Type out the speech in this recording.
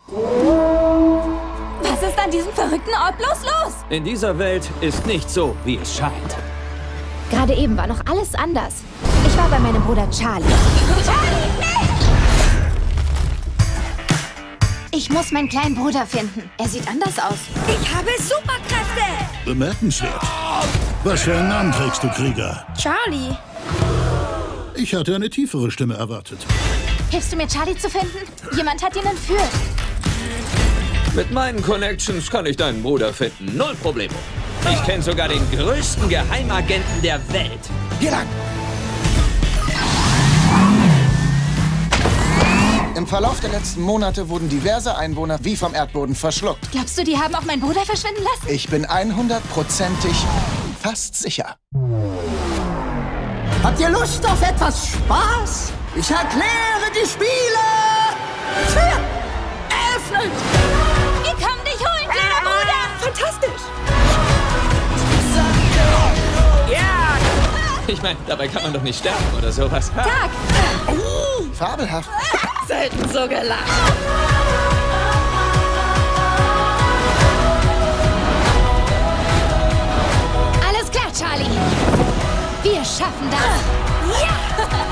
Was ist an diesem verrückten Ort bloß los? In dieser Welt ist nicht so, wie es scheint. Gerade eben war noch alles anders. Ich war bei meinem Bruder Charlie. Charlie, nicht! Ich muss meinen kleinen Bruder finden. Er sieht anders aus. Ich habe Superkräfte! Bemerkenswert. Was für einen Namen trägst du, Krieger? Charlie. Ich hatte eine tiefere Stimme erwartet. Hilfst du mir, Charlie zu finden? Jemand hat ihn entführt. Mit meinen Connections kann ich deinen Bruder finden. Null Problemo. Ich kenne sogar den größten Geheimagenten der Welt. Hier lang! Im Verlauf der letzten Monate wurden diverse Einwohner wie vom Erdboden verschluckt. Glaubst du, die haben auch meinen Bruder verschwinden lassen? Ich bin 100%ig fast sicher. Habt ihr Lust auf etwas Spaß? Ich erkläre die Spiele! Tür! Öffnet! Wir kommen dich holen, kleiner Bruder! Fantastisch! Ich meine, dabei kann man doch nicht sterben oder sowas. Tag! Fabelhaft. Selten so gelacht. Alles klar, Charlie. Wir schaffen das. Ja!